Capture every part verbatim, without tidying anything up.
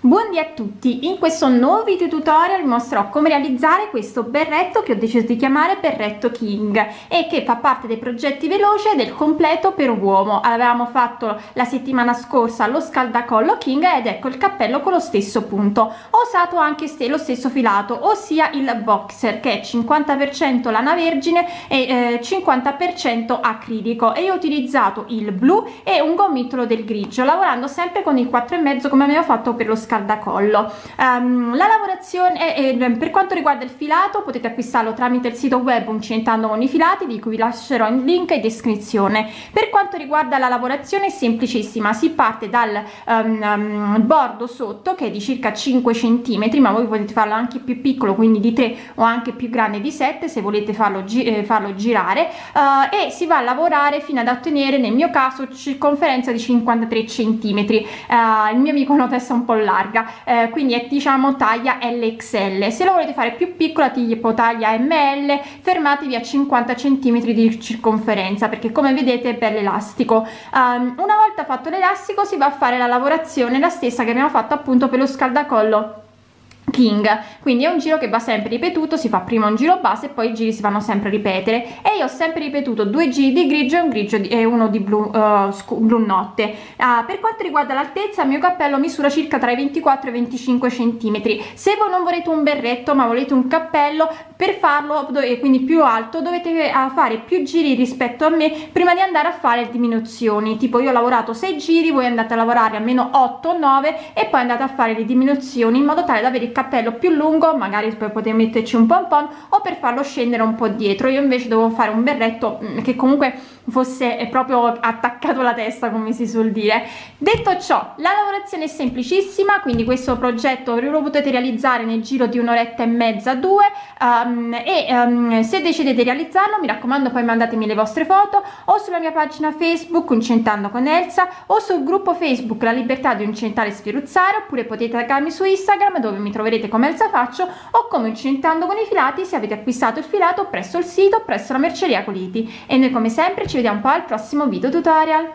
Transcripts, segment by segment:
Buondì a tutti, in questo nuovo video tutorial vi mostrerò come realizzare questo berretto che ho deciso di chiamare berretto King e che fa parte dei progetti veloci del completo per uomo. Avevamo fatto la settimana scorsa lo scaldacollo King ed ecco il cappello con lo stesso punto. Ho usato anche lo stesso filato, ossia il boxer, che è cinquanta per cento lana vergine e eh, cinquanta per cento acrilico, e io ho utilizzato il blu e un gomitolo del grigio, lavorando sempre con il quattro e mezzo come avevo fatto per lo scaldacollo. Um, la lavorazione è, è, per quanto riguarda il filato, potete acquistarlo tramite il sito web Uncinetando con i filati, di cui vi lascerò il link in descrizione. Per quanto riguarda la lavorazione è semplicissima, si parte dal um, um, bordo sotto, che è di circa cinque centimetri, ma voi potete farlo anche più piccolo, quindi di tre, o anche più grande di sette se volete farlo, gi eh, farlo girare, uh, e si va a lavorare fino ad ottenere, nel mio caso, circonferenza di cinquantatré centimetri. Uh, il mio mi conota testa un po' larga, eh, quindi è diciamo taglia L X L. Se lo volete fare più piccola, tipo taglia M L, fermatevi a cinquanta centimetri di circonferenza, perché come vedete è bello elastico. Um, una volta fatto l'elastico si va a fare la lavorazione, la stessa che abbiamo fatto appunto per lo scaldacollo King, quindi è un giro che va sempre ripetuto, si fa prima un giro base e poi i giri si vanno sempre a ripetere, e io ho sempre ripetuto due giri di grigio e un grigio di, e uno di blu, uh, blu notte. Uh, per quanto riguarda l'altezza, il mio cappello misura circa tra i ventiquattro e i venticinque centimetri. Se voi non volete un berretto ma volete un cappello, per farlo, e quindi più alto, dovete uh, fare più giri rispetto a me prima di andare a fare diminuzioni. Tipo io ho lavorato sei giri, voi andate a lavorare almeno otto o nove e poi andate a fare le diminuzioni, in modo tale da avere il cappello più lungo, magari poi potete metterci un pompon o per farlo scendere un po' dietro. Io invece dovevo fare un berretto che comunque fosse proprio attaccato alla testa, come si suol dire. Detto ciò, la lavorazione è semplicissima, quindi questo progetto lo potete realizzare nel giro di un'oretta e mezza, due, um, e um, se decidete di realizzarlo, mi raccomando, poi mandatemi le vostre foto o sulla mia pagina Facebook Uncinetando con Elsa, o sul gruppo Facebook La Libertà di Uncinetare e Sferruzzare, oppure potete taggarmi su Instagram, dove mi troverete come Elsa Faccio, o come Uncinetando con i filati se avete acquistato il filato presso il sito, presso la merceria Coliti. E noi come sempre ci vediamo poi al prossimo video tutorial.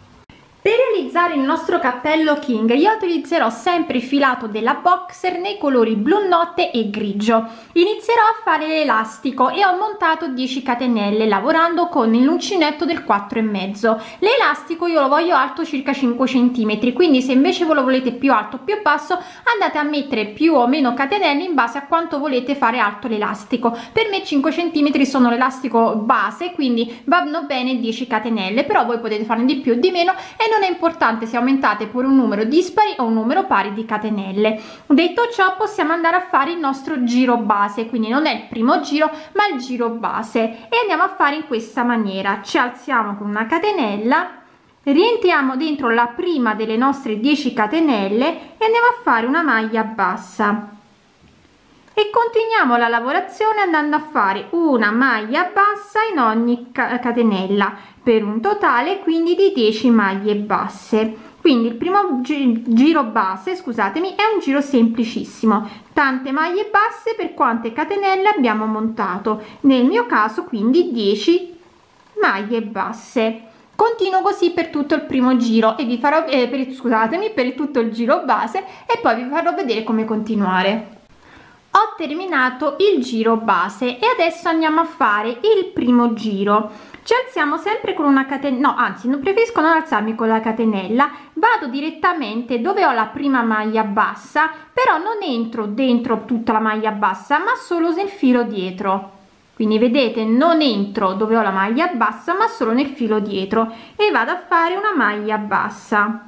Per realizzare il nostro cappello King io utilizzerò sempre il filato della boxer nei colori blu notte e grigio. Inizierò a fare l'elastico e ho montato dieci catenelle lavorando con l'uncinetto del quattro e mezzo. L'elastico io lo voglio alto circa cinque centimetri, quindi se invece voi lo volete più alto o più basso, andate a mettere più o meno catenelle in base a quanto volete fare alto l'elastico. Per me cinque centimetri sono l'elastico base, quindi vanno bene dieci catenelle, però voi potete farne di più o di meno, e non è importante se aumentate pure un numero dispari o un numero pari di catenelle. Detto ciò, possiamo andare a fare il nostro giro base, quindi non è il primo giro ma il giro base, e andiamo a fare in questa maniera: ci alziamo con una catenella, rientriamo dentro la prima delle nostre dieci catenelle e andiamo a fare una maglia bassa, e continuiamo la lavorazione andando a fare una maglia bassa in ogni catenella per un totale quindi di dieci maglie basse. Quindi il primo gi giro base, scusatemi, è un giro semplicissimo, tante maglie basse per quante catenelle abbiamo montato, nel mio caso quindi dieci maglie basse. Continuo così per tutto il primo giro e vi farò eh, per, scusatemi per tutto il giro base, e poi vi farò vedere come continuare. Ho terminato il giro base e adesso andiamo a fare il primo giro. Ci alziamo sempre con una catenella, no anzi non preferisco non alzarmi con la catenella, vado direttamente dove ho la prima maglia bassa, però non entro dentro tutta la maglia bassa ma solo nel filo dietro. Quindi vedete, non entro dove ho la maglia bassa ma solo nel filo dietro, e vado a fare una maglia bassa.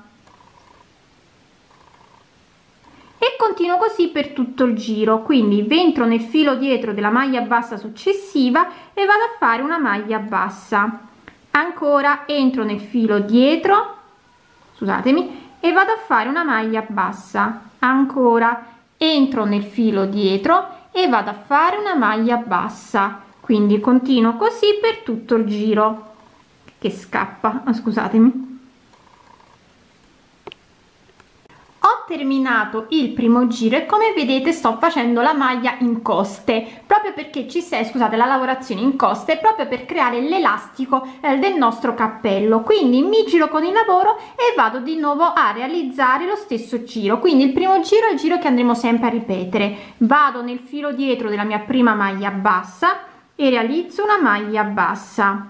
E continuo così per tutto il giro, quindi entro nel filo dietro della maglia bassa successiva e vado a fare una maglia bassa, ancora entro nel filo dietro, scusatemi, e vado a fare una maglia bassa, ancora entro nel filo dietro e vado a fare una maglia bassa. Quindi continuo così per tutto il giro, che scappa, scusatemi. terminato il primo giro e come vedete sto facendo la maglia in coste, proprio perché ci sei, scusate, la lavorazione in coste, proprio per creare l'elastico eh, del nostro cappello. Quindi mi giro con il lavoro e vado di nuovo a realizzare lo stesso giro. Quindi il primo giro è il giro che andremo sempre a ripetere. Vado nel filo dietro della mia prima maglia bassa e realizzo una maglia bassa.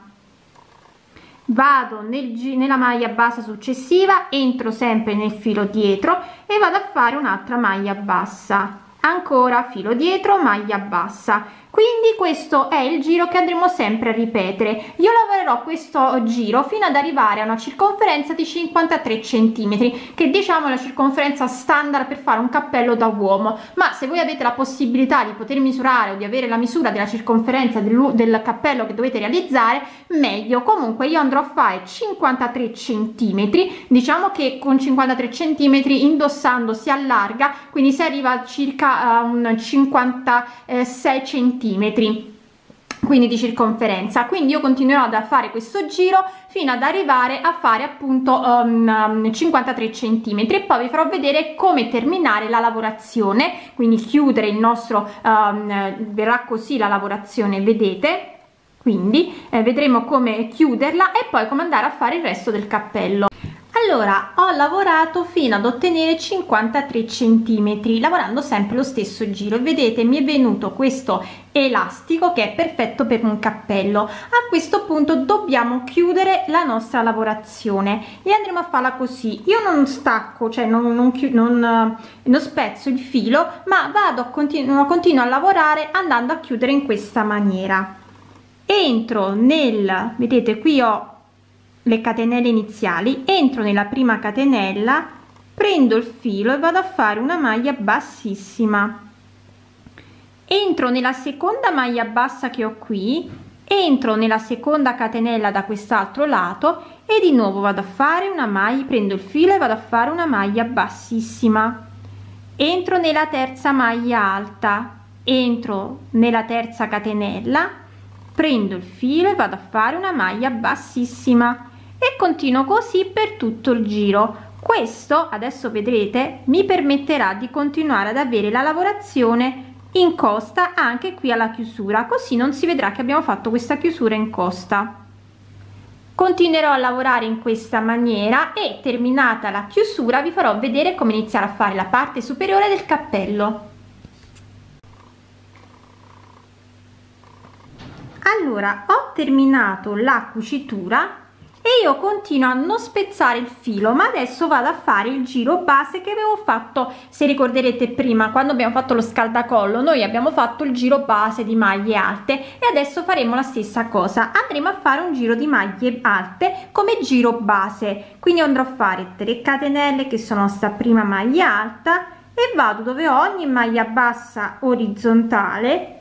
Vado nel, nella maglia bassa successiva, entro sempre nel filo dietro e vado a fare un'altra maglia bassa, ancora filo dietro, maglia bassa. Quindi questo è il giro che andremo sempre a ripetere. Io lavorerò questo giro fino ad arrivare a una circonferenza di cinquantatré centimetri, che diciamo è la circonferenza standard per fare un cappello da uomo, ma se voi avete la possibilità di poter misurare o di avere la misura della circonferenza del, del cappello che dovete realizzare, meglio. Comunque io andrò a fare cinquantatré centimetri, diciamo che con cinquantatré centimetri indossando si allarga, quindi si arriva a circa a un cinquantasei centimetri, quindi di circonferenza. Quindi io continuerò a fare questo giro fino ad arrivare a fare appunto um, cinquantatré centimetri e poi vi farò vedere come terminare la lavorazione, quindi chiudere il nostro um, verrà così la lavorazione, vedete. Quindi eh, vedremo come chiuderla e poi come andare a fare il resto del cappello. Allora, ho lavorato fino ad ottenere cinquantatré centimetri, lavorando sempre lo stesso giro, e vedete mi è venuto questo elastico che è perfetto per un cappello. A questo punto dobbiamo chiudere la nostra lavorazione e andremo a farla così. Io non stacco, cioè non, non, non, non spezzo il filo, ma vado a continuo, continuo a lavorare andando a chiudere in questa maniera. Entro nel, vedete qui ho le catenelle iniziali, entro nella prima catenella, prendo il filo e vado a fare una maglia bassissima, entro nella seconda maglia bassa che ho qui, entro nella seconda catenella da quest'altro lato e di nuovo vado a fare una maglia, prendo il filo e vado a fare una maglia bassissima, entro nella terza maglia alta, entro nella terza catenella, prendo il filo e vado a fare una maglia bassissima e continuo così per tutto il giro. Questo adesso vedrete mi permetterà di continuare ad avere la lavorazione in costa anche qui alla chiusura, così non si vedrà che abbiamo fatto questa chiusura in costa. Continuerò a lavorare in questa maniera e terminata la chiusura vi farò vedere come iniziare a fare la parte superiore del cappello. Allora, ho terminato la cucitura e io continuo a non spezzare il filo, ma adesso vado a fare il giro base che avevo fatto. Se ricorderete prima, quando abbiamo fatto lo scaldacollo, noi abbiamo fatto il giro base di maglie alte e adesso faremo la stessa cosa. Andremo a fare un giro di maglie alte come giro base, quindi andrò a fare tre catenelle che sono sta prima maglia alta e vado dove ho ogni maglia bassa orizzontale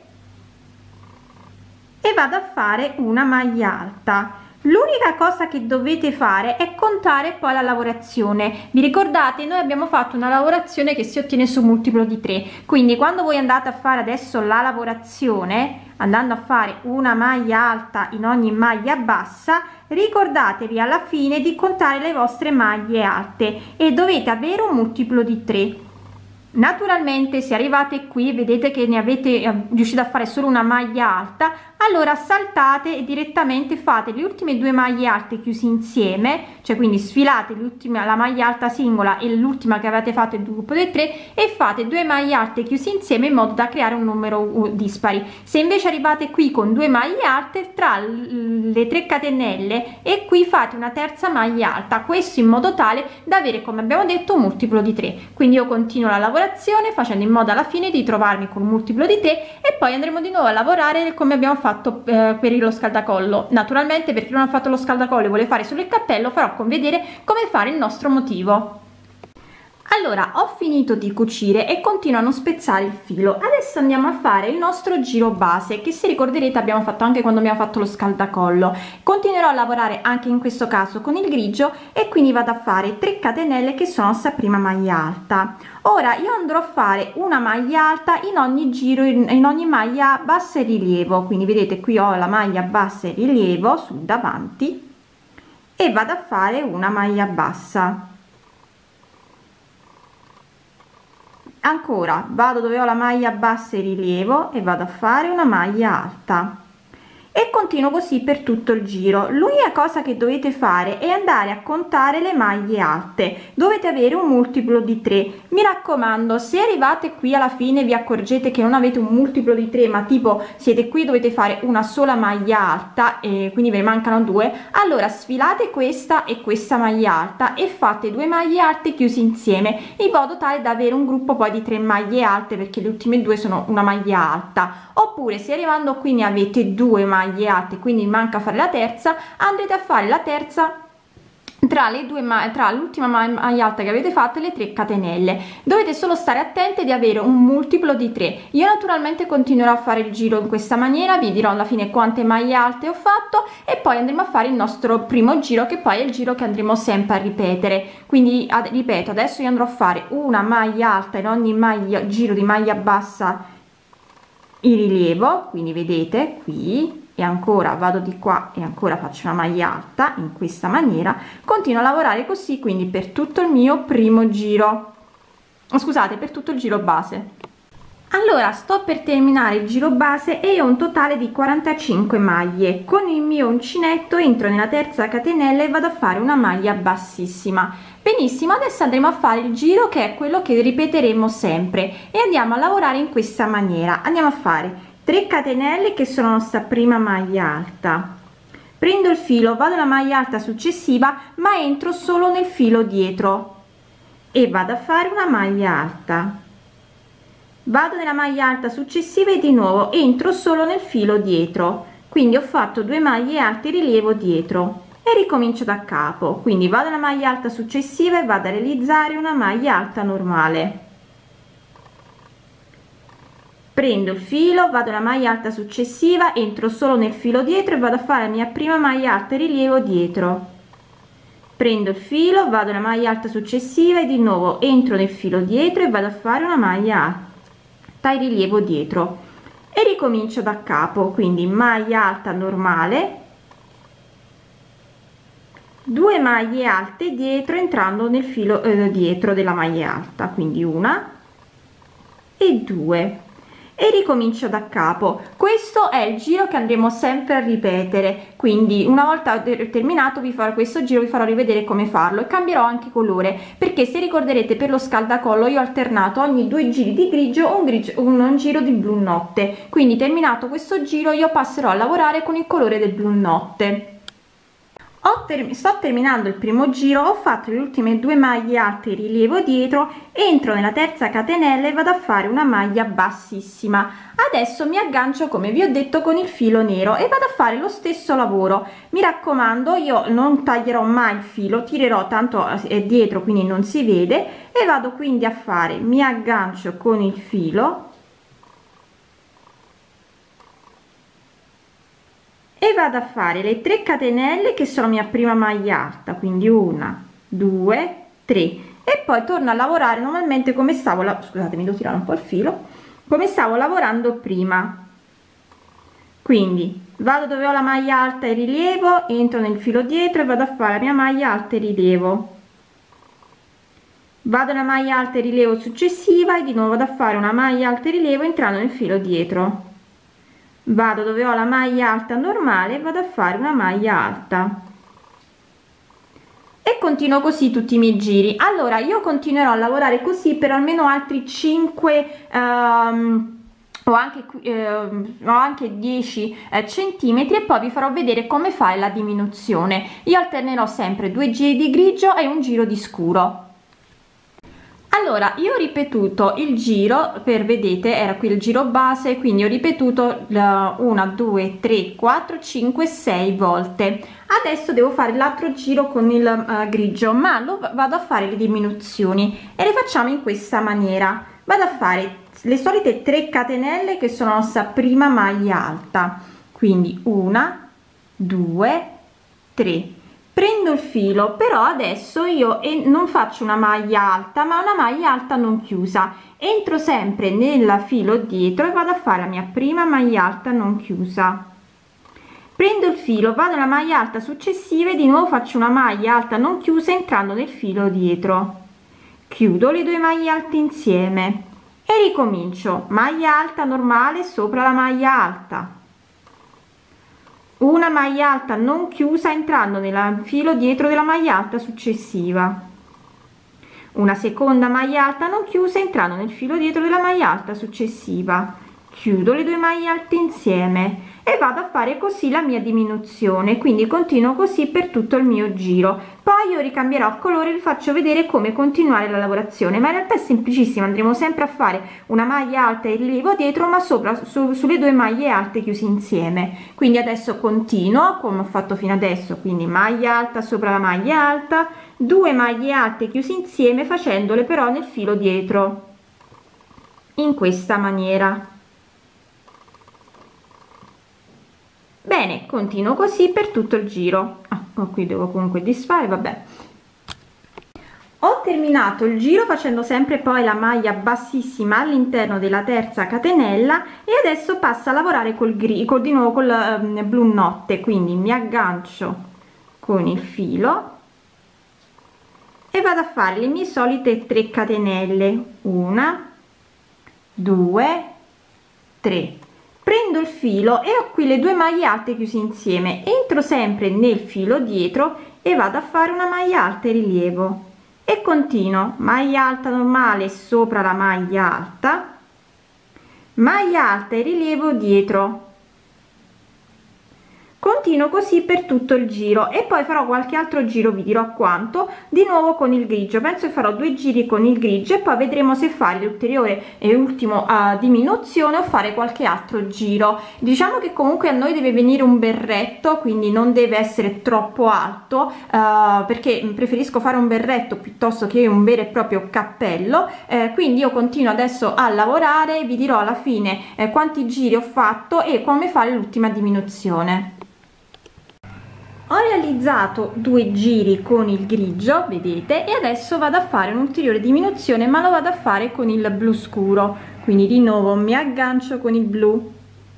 e vado a fare una maglia alta. L'unica cosa che dovete fare è contare poi la lavorazione. Vi ricordate, noi abbiamo fatto una lavorazione che si ottiene su multiplo di tre, quindi quando voi andate a fare adesso la lavorazione andando a fare una maglia alta in ogni maglia bassa, ricordatevi alla fine di contare le vostre maglie alte e dovete avere un multiplo di tre. Naturalmente se arrivate qui vedete che ne avete eh, riuscito a fare solo una maglia alta, allora saltate e direttamente fate le ultime due maglie alte chiuse insieme, cioè quindi sfilate l'ultima, la maglia alta singola e l'ultima che avete fatto il gruppo dei tre e fate due maglie alte chiuse insieme in modo da creare un numero dispari. Se invece arrivate qui con due maglie alte, tra le tre catenelle e qui fate una terza maglia alta, questo in modo tale da avere, come abbiamo detto, un multiplo di tre. Quindi io continuo la lavorazione facendo in modo alla fine di trovarmi con un multiplo di tre e poi andremo di nuovo a lavorare come abbiamo fatto eh, per lo scaldacollo. Naturalmente per chi non ha fatto lo scaldacollo e vuole fare solo il cappello, farò con vedere come fare il nostro motivo. Allora, ho finito di cucire e continuo a non spezzare il filo. Adesso andiamo a fare il nostro giro base che, se ricorderete, abbiamo fatto anche quando abbiamo fatto lo scaldacollo. Continuerò a lavorare anche in questo caso con il grigio e quindi vado a fare tre catenelle che sono sta prima maglia alta. Ora io andrò a fare una maglia alta in ogni giro, in, in ogni maglia bassa e rilievo, quindi vedete qui ho la maglia bassa e rilievo sul davanti e vado a fare una maglia bassa. Ancora vado dove ho la maglia bassa e rilievo e vado a fare una maglia alta e continuo così per tutto il giro. L'unica cosa che dovete fare è andare a contare le maglie alte, dovete avere un multiplo di tre. Mi raccomando, se arrivate qui alla fine vi accorgete che non avete un multiplo di tre, ma tipo siete qui, dovete fare una sola maglia alta e quindi ve ne mancano due, allora sfilate questa e questa maglia alta e fate due maglie alte chiuse insieme in modo tale da avere un gruppo poi di tre maglie alte, perché le ultime due sono una maglia alta. Oppure se arrivando qui ne avete due maglie alte, quindi manca fare la terza, andrete a fare la terza tra le due ma tra l'ultima maglia alta che avete fatto e le tre catenelle. Dovete solo stare attenti di avere un multiplo di tre. Io naturalmente continuerò a fare il giro in questa maniera, vi dirò alla fine quante maglie alte ho fatto e poi andremo a fare il nostro primo giro, che poi è il giro che andremo sempre a ripetere. Quindi ad, ripeto, adesso io andrò a fare una maglia alta in ogni maglia, giro di maglia bassa in rilievo, quindi vedete qui, e ancora vado di qua e ancora faccio una maglia alta in questa maniera. Continuo a lavorare così quindi per tutto il mio primo giro, oh, scusate, per tutto il giro base. Allora sto per terminare il giro base e ho un totale di quarantacinque maglie. Con il mio uncinetto entro nella terza catenella e vado a fare una maglia bassissima. Benissimo, adesso andremo a fare il giro che è quello che ripeteremo sempre e andiamo a lavorare in questa maniera. Andiamo a fare tre catenelle che sono la nostra prima maglia alta, prendo il filo, vado alla maglia alta successiva ma entro solo nel filo dietro e vado a fare una maglia alta, vado nella maglia alta successiva e di nuovo entro solo nel filo dietro, quindi ho fatto due maglie alte rilievo dietro e ricomincio da capo. Quindi vado alla maglia alta successiva e vado a realizzare una maglia alta normale, prendo il filo, vado alla maglia alta successiva, entro solo nel filo dietro e vado a fare la mia prima maglia alta rilievo dietro, prendo il filo, vado alla maglia alta successiva e di nuovo entro nel filo dietro e vado a fare una maglia alta in rilievo dietro e ricomincio da capo. Quindi maglia alta normale, due maglie alte dietro entrando nel filo eh, dietro della maglia alta, quindi una e due e ricomincio da capo. Questo è il giro che andremo sempre a ripetere, quindi una volta terminato vi farò questo giro, vi farò rivedere come farlo e cambierò anche colore, perché se ricorderete per lo scaldacollo io ho alternato ogni due giri di grigio un, grigio, un, un giro di blu notte, quindi terminato questo giro io passerò a lavorare con il colore del blu notte. Ho ter sto terminando il primo giro, ho fatto le ultime due maglie alte in rilievo dietro, entro nella terza catenella e vado a fare una maglia bassissima. Adesso mi aggancio, come vi ho detto, con il filo nero e vado a fare lo stesso lavoro. Mi raccomando, io non taglierò mai il filo, tirerò, tanto è dietro quindi non si vede, e vado quindi a fare, mi aggancio con il filo e vado a fare le tre catenelle che sono mia prima maglia alta, quindi una, due, tre, e poi torno a lavorare normalmente come stavo la scusatemi, devo tirare un po' il filo, come stavo lavorando prima. Quindi vado dove ho la maglia alta e rilievo, entro nel filo dietro e vado a fare la mia maglia alta e rilievo, vado alla maglia alta e rilievo successiva e di nuovo vado a fare una maglia alta e rilievo entrando nel filo dietro, vado dove ho la maglia alta normale, vado a fare una maglia alta e continuo così tutti i miei giri. Allora io continuerò a lavorare così per almeno altri cinque um, o anche eh, o anche dieci eh, centimetri e poi vi farò vedere come fare la diminuzione. Io alternerò sempre due giri di grigio e un giro di scuro. Allora io ho ripetuto il giro, per vedete era qui il giro base, quindi ho ripetuto una, due, tre, quattro, cinque, sei volte. Adesso devo fare l'altro giro con il uh, grigio, ma lo vado a fare le diminuzioni e le facciamo in questa maniera. Vado a fare le solite tre catenelle che sono la nostra prima maglia alta, quindi una, due, tre. Prendo il filo, però adesso io non faccio una maglia alta ma una maglia alta non chiusa, entro sempre nel filo dietro e vado a fare la mia prima maglia alta non chiusa, prendo il filo, vado alla maglia alta successiva e di nuovo faccio una maglia alta non chiusa entrando nel filo dietro, chiudo le due maglie alte insieme, e ricomincio. Maglia alta normale sopra la maglia alta, una maglia alta non chiusa entrando nel filo dietro della maglia alta successiva, una seconda maglia alta non chiusa entrando nel filo dietro della maglia alta successiva, chiudo le due maglie alte insieme e vado a fare così la mia diminuzione, quindi continuo così per tutto il mio giro. Poi io ricambierò colore e vi faccio vedere come continuare la lavorazione, ma in realtà è semplicissimo. Andremo sempre a fare una maglia alta e rilievo dietro, ma sopra su, sulle due maglie alte chiuse insieme. Quindi adesso continuo come ho fatto fino adesso, quindi maglia alta sopra la maglia alta, due maglie alte chiuse insieme, facendole però nel filo dietro in questa maniera. Bene, continuo così per tutto il giro. Ah, qui devo comunque disfare, vabbè. Ho terminato il giro facendo sempre poi la maglia bassissima all'interno della terza catenella e adesso passo a lavorare col grigio, di nuovo col um, blu notte, quindi mi aggancio con il filo e vado a fare le mie solite tre catenelle, una, due, tre. Prendo il filo e ho qui le due maglie alte chiuse insieme, entro sempre nel filo dietro e vado a fare una maglia alta e rilievo e continuo. Maglia alta normale sopra la maglia alta, maglia alta e rilievo dietro, continuo così per tutto il giro e poi farò qualche altro giro, vi dirò quanto, di nuovo con il grigio. Penso che farò due giri con il grigio e poi vedremo se fare l'ulteriore e ultimo uh, diminuzione o fare qualche altro giro. Diciamo che comunque a noi deve venire un berretto, quindi non deve essere troppo alto, uh, perché preferisco fare un berretto piuttosto che un vero e proprio cappello. Eh, quindi io continuo adesso a lavorare, vi dirò alla fine eh, quanti giri ho fatto e come fare l'ultima diminuzione. Ho realizzato due giri con il grigio, vedete, e adesso vado a fare un'ulteriore diminuzione, ma lo vado a fare con il blu scuro, quindi di nuovo mi aggancio con il blu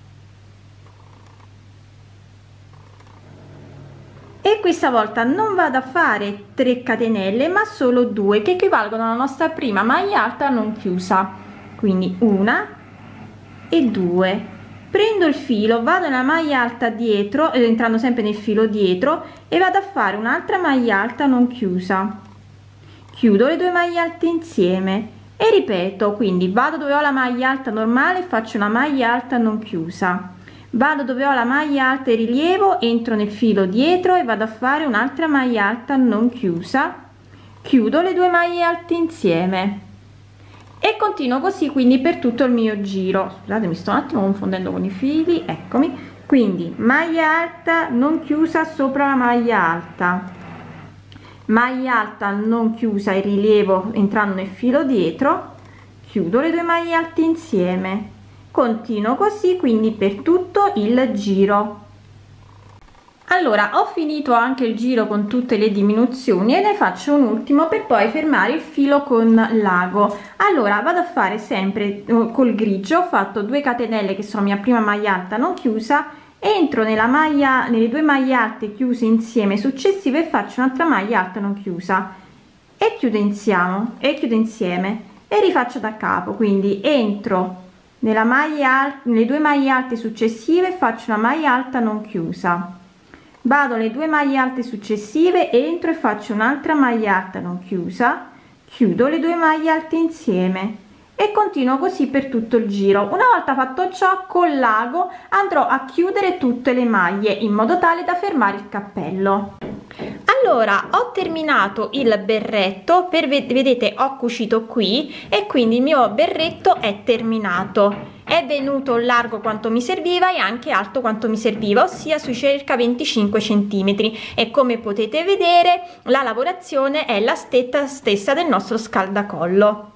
e questa volta non vado a fare tre catenelle ma solo due, che equivalgono alla nostra prima maglia alta non chiusa, quindi una e due. Prendo il filo, vado nella maglia alta dietro, eh, entrando sempre nel filo dietro, e vado a fare un'altra maglia alta non chiusa, chiudo le due maglie alte insieme e ripeto. Quindi vado dove ho la maglia alta normale, faccio una maglia alta non chiusa, vado dove ho la maglia alta e rilievo, entro nel filo dietro e vado a fare un'altra maglia alta non chiusa, chiudo le due maglie alte insieme e continuo così quindi per tutto il mio giro. Scusate, mi sto un attimo confondendo con i fili, eccomi. Quindi maglia alta non chiusa sopra la maglia alta, maglia alta non chiusa e rilievo entrando nel filo dietro, chiudo le due maglie alte insieme, continuo così quindi per tutto il giro. Allora, ho finito anche il giro con tutte le diminuzioni e ne faccio un ultimo per poi fermare il filo con l'ago. Allora vado a fare sempre col grigio, ho fatto due catenelle che sono mia prima maglia alta non chiusa, entro nella maglia, nelle due maglie alte chiuse insieme successive e faccio un'altra maglia alta non chiusa e chiudo insieme e chiudo insieme e rifaccio da capo. Quindi entro nella maglia alta, nelle due maglie alte successive, faccio una maglia alta non chiusa, vado alle due maglie alte successive, entro e faccio un'altra maglia alta non chiusa, chiudo le due maglie alte insieme e continuo così per tutto il giro. Una volta fatto ciò, con l'ago andrò a chiudere tutte le maglie in modo tale da fermare il cappello. Allora, ho terminato il berretto, per vedete ho cucito qui e quindi il mio berretto è terminato. È venuto largo quanto mi serviva e anche alto quanto mi serviva, ossia sui circa venticinque centimetri, e come potete vedere la lavorazione è la stessa stessa del nostro scaldacollo.